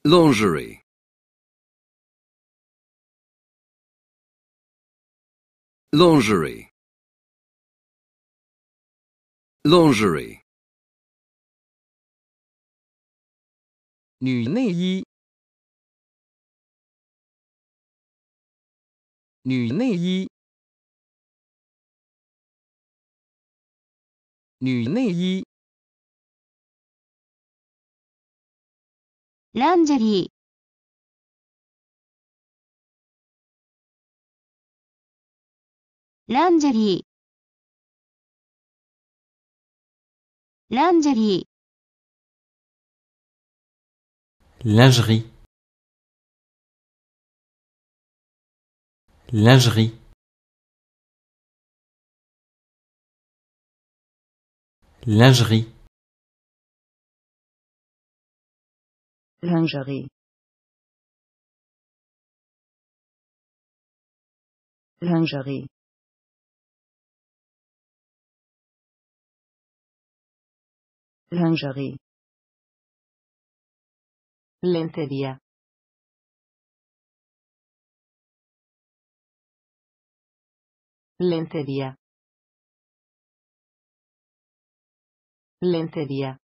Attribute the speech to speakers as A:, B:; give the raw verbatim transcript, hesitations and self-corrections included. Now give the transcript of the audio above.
A: Lingerie. Lingerie. Lingerie.
B: 女内衣，女内衣，女内衣。
C: ランジェリー、ランジェリー、ランジェリー、
D: Lingerie. Lingerie. Lingerie.
E: Lingerie. Lingerie. Lingerie. Lentería. Lentería. Lentería.